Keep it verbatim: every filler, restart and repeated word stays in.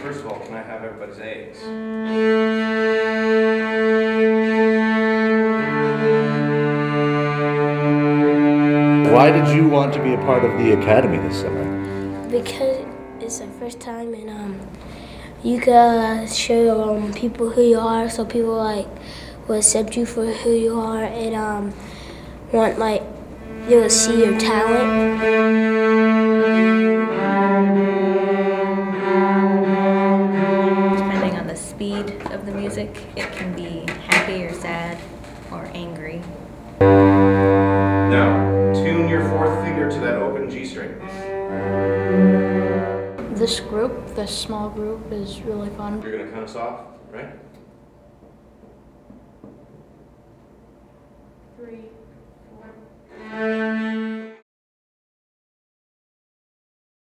first of all, can I have everybody's A's? Why did you want to be a part of the academy this summer? Because it's the first time, and um, you can uh, show um, people who you are, so people like will accept you for who you are, and um, want like they will see your talent. Depending on the speed of the music, it can be happy or sad or angry. Now, tune your fourth finger to that open G string. This group, this small group, is really fun. You're going to count us off, right? Three, four.